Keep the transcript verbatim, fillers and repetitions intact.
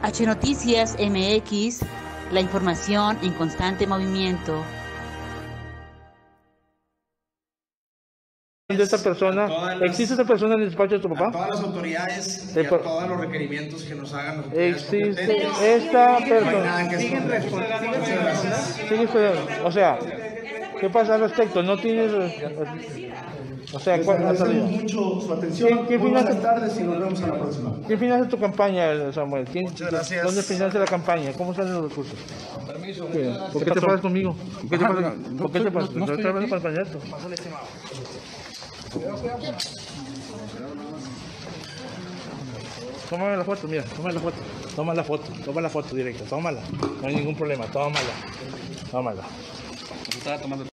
H Noticias M X, la información en constante movimiento. De esta persona, las, ¿existe esa persona en el despacho de tu papá? A todas las autoridades y a todos los requerimientos que nos hagan las existe esta persona. No siguen respondiendo. Sigue estudiando. O sea, ¿qué pasa al respecto? No tienes. O sea, les agradecemos mucho su atención. ¿Quién, quién Muy buenas financia, tardes y nos vemos a la próxima. ¿Quién financia tu campaña, Samuel? ¿Quién, Muchas gracias. ¿Dónde financia la campaña? ¿Cómo salen los recursos? Permiso. ¿Qué, ¿Por qué te pasas conmigo? ¿Por qué te pasas? ¿Por qué te pasas? No, no estoy hablando para el candidato. Tómame la foto, mira, toma la foto, toma la foto, toma la foto directa, tómala, no hay ningún problema, tómala, tómala.